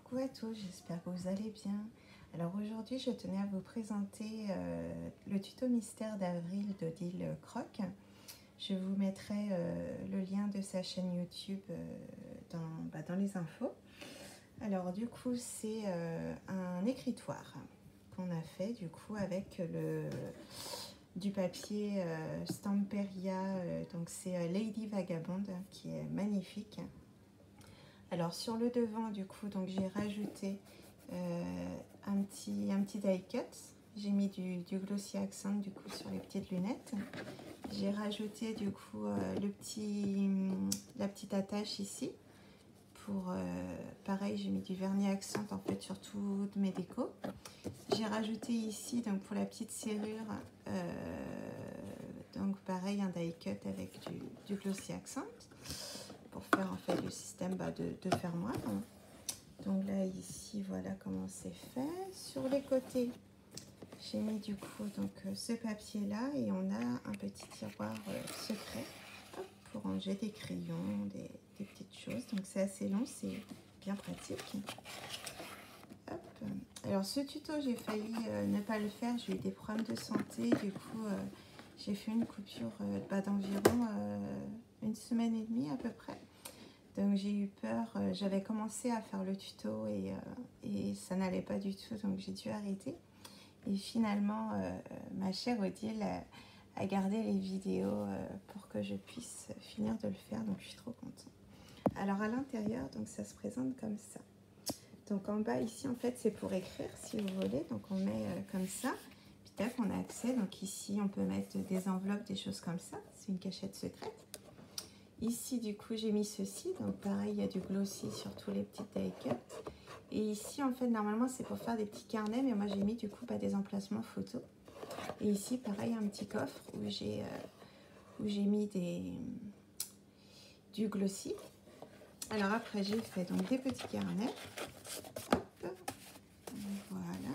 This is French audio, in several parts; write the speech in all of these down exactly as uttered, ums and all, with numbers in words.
Coucou à tous, j'espère que vous allez bien. Alors aujourd'hui, je tenais à vous présenter euh, le tuto mystère d'Avril d'Odile Croc. Je vous mettrai euh, le lien de sa chaîne YouTube euh, dans, bah, dans les infos. Alors du coup, c'est euh, un écritoire qu'on a fait du coup avec le, du papier euh, Stamperia, euh, donc c'est euh, Lady Vagabond qui est magnifique. Alors sur le devant du coup, donc j'ai rajouté euh, un petit un petit die cut. J'ai mis du, du glossy accent du coup sur les petites lunettes. J'ai rajouté du coup euh, le petit la petite attache ici. Pour euh, pareil, j'ai mis du vernis accent en fait sur toutes mes décos. J'ai rajouté ici donc pour la petite serrure euh, donc pareil un die cut avec du, du glossy accent pour faire en fait le système bah, de, de fermoir. Donc là ici voilà comment c'est fait. Sur les côtés j'ai mis du coup donc ce papier là et on a un petit tiroir euh, secret hop, pour ranger des crayons, des, des petites choses. Donc c'est assez long, c'est bien pratique. Hop. Alors ce tuto j'ai failli euh, ne pas le faire, j'ai eu des problèmes de santé, du coup euh, j'ai fait une coupure euh, bah, d'environ euh, une semaine et demie à peu près. Donc j'ai eu peur, euh, j'avais commencé à faire le tuto et, euh, et ça n'allait pas du tout, donc j'ai dû arrêter. Et finalement, euh, ma chère Odile a, a gardé les vidéos euh, pour que je puisse finir de le faire, donc je suis trop contente. Alors à l'intérieur, donc ça se présente comme ça. Donc en bas ici, en fait, c'est pour écrire si vous voulez, donc on met euh, comme ça. Puis tac, on a accès, donc ici on peut mettre des enveloppes, des choses comme ça, c'est une cachette secrète. Ici, du coup, j'ai mis ceci. Donc, pareil, il y a du glossy sur tous les petits die cuts. Et ici, en fait, normalement, c'est pour faire des petits carnets. Mais moi, j'ai mis, du coup, bah, des emplacements photos. Et ici, pareil, un petit coffre où j'ai euh, où j'ai mis des, du glossy. Alors, après, j'ai fait donc des petits carnets. Hop. Voilà.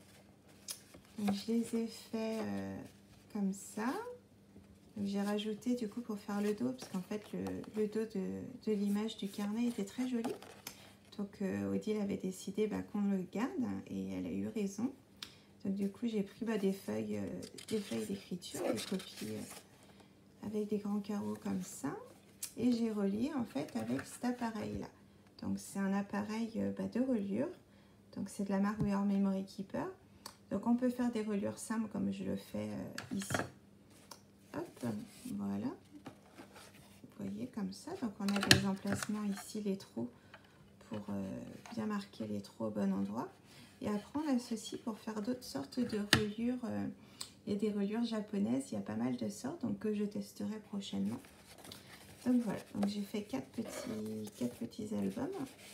Donc, je les ai fait euh, comme ça. J'ai rajouté du coup pour faire le dos, parce qu'en fait le, le dos de, de l'image du carnet était très joli. Donc euh, Odile avait décidé bah, qu'on le garde et elle a eu raison. Donc du coup j'ai pris bah, des feuilles euh, des feuilles d'écriture, des copies euh, avec des grands carreaux comme ça. Et j'ai relié en fait avec cet appareil là. Donc c'est un appareil euh, bah, de reliure. Donc c'est de la marque We Are Memory Keeper. Donc on peut faire des reliures simples comme je le fais euh, ici. Hop, voilà, vous voyez comme ça. Donc on a des emplacements ici, les trous, pour euh, bien marquer les trous au bon endroit. Et après on a ceci pour faire d'autres sortes de reliures. Euh, il y a des reliures japonaises, il y a pas mal de sortes, donc que je testerai prochainement. Donc voilà, donc j'ai fait quatre petits, quatre petits albums.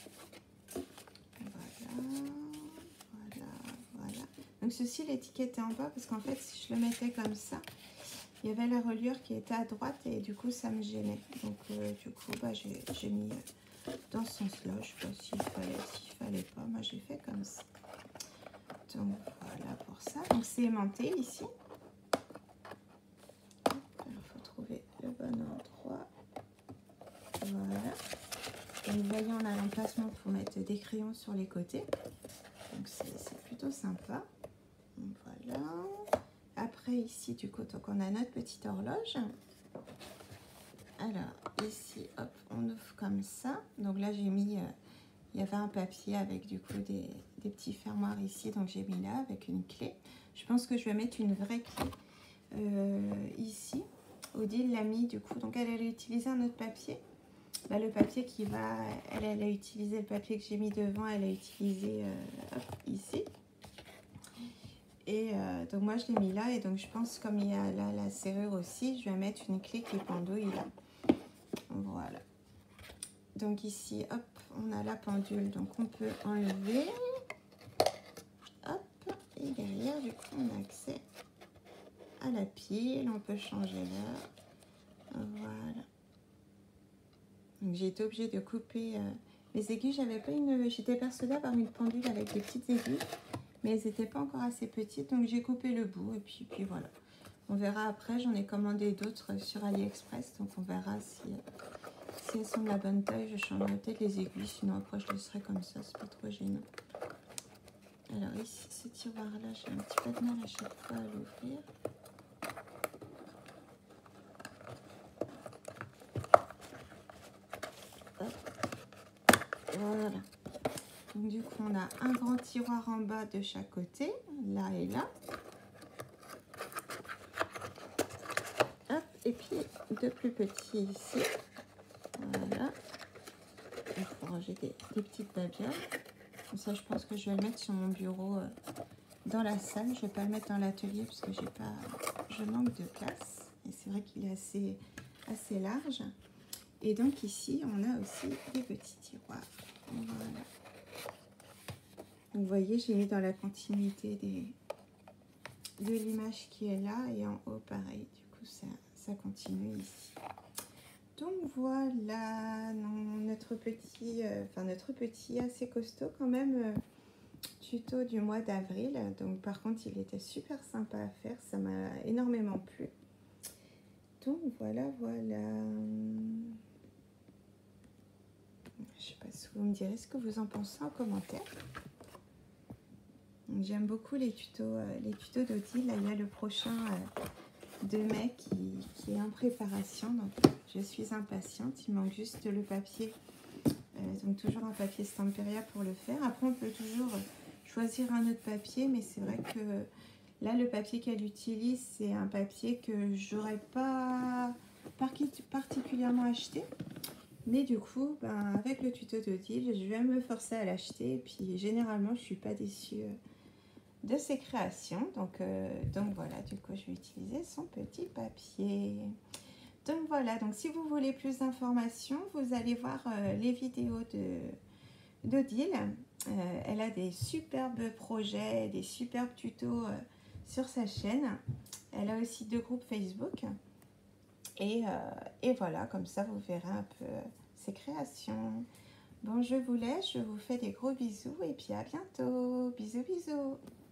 Voilà, voilà, voilà. Donc ceci, l'étiquette est en bas parce qu'en fait si je le mettais comme ça, il y avait la reliure qui était à droite et du coup ça me gênait. Donc euh, du coup bah, j'ai mis euh, dans ce sens-là. Je ne sais pas s'il fallait, s'il fallait pas. Moi j'ai fait comme ça. Donc voilà pour ça. Donc c'est aimanté ici. Il faut trouver le bon endroit. Voilà. Et vous voyez on a l'emplacement pour mettre des crayons sur les côtés. Donc c'est plutôt sympa. Donc, voilà. Après ici du coup donc on a notre petite horloge. Alors ici hop on ouvre comme ça. Donc là j'ai mis euh, il y avait un papier avec du coup des, des petits fermoirs ici, donc j'ai mis là avec une clé. Je pense que je vais mettre une vraie clé euh, ici. Odile l'a mis du coup, donc elle allait utiliser un autre papier. Bah, le papier qui va, elle, elle a utilisé le papier que j'ai mis devant, elle a utilisé euh, hop, ici. Et euh, donc moi je l'ai mis là et donc je pense comme il y a là la serrure aussi, je vais mettre une clé qui pendouille là. Voilà. Donc ici, hop, on a la pendule, donc on peut enlever. Hop, et derrière du coup on a accès à la pile, on peut changer l'heure. Voilà. Donc j'ai été obligée de couper euh, les aiguilles. J'avais pas une, j'étais persuadée d'avoir une pendule avec des petites aiguilles, mais elles n'étaient pas encore assez petites, donc j'ai coupé le bout et puis, puis voilà. On verra après, j'en ai commandé d'autres sur AliExpress, donc on verra si, si si elles sont de la bonne taille, je changerai peut-être les aiguilles, sinon après je laisserai comme ça, c'est pas trop gênant. Alors ici, ce tiroir-là, j'ai un petit peu de mal à chaque fois à l'ouvrir. Voilà. Donc du coup, on a un grand tiroir en bas de chaque côté, là et là. Hop, et puis deux plus petits ici. Voilà. Il faut ranger des, des petites babioles. Comme ça, je pense que je vais le mettre sur mon bureau euh, dans la salle. Je ne vais pas le mettre dans l'atelier parce que j'ai pas, je manque de place. Et c'est vrai qu'il est assez, assez large. Et donc ici, on a aussi des petits tiroirs. Voilà. Donc, vous voyez, j'ai mis dans la continuité des, de l'image qui est là. Et en haut, pareil. Du coup, ça, ça continue ici. Donc voilà, non, notre petit, euh, enfin notre petit assez costaud quand même, euh, tuto du mois d'avril. Donc par contre, il était super sympa à faire, ça m'a énormément plu. Donc voilà, voilà. Je sais pas si vous me direz ce que vous en pensez en commentaire. J'aime beaucoup les tutos, euh, les tutos d'Odile. Là, il y a le prochain euh, de mai qui, qui est en préparation. Donc je suis impatiente. Il manque juste le papier. Euh, donc toujours un papier Stamperia pour le faire. Après, on peut toujours choisir un autre papier, mais c'est vrai que là, le papier qu'elle utilise, c'est un papier que j'aurais pas particulièrement acheté. Mais du coup, ben, avec le tuto d'Odile, je vais me forcer à l'acheter. Et puis, généralement, je suis pas déçue de ses créations. Donc, euh, donc voilà, du coup, je vais utiliser son petit papier. Donc voilà, donc si vous voulez plus d'informations, vous allez voir euh, les vidéos de d'Odile. Euh, elle a des superbes projets, des superbes tutos euh, sur sa chaîne. Elle a aussi deux groupes Facebook. Et, euh, et voilà, comme ça vous verrez un peu ses créations. Bon, je vous laisse, je vous fais des gros bisous et puis à bientôt. Bisous, bisous.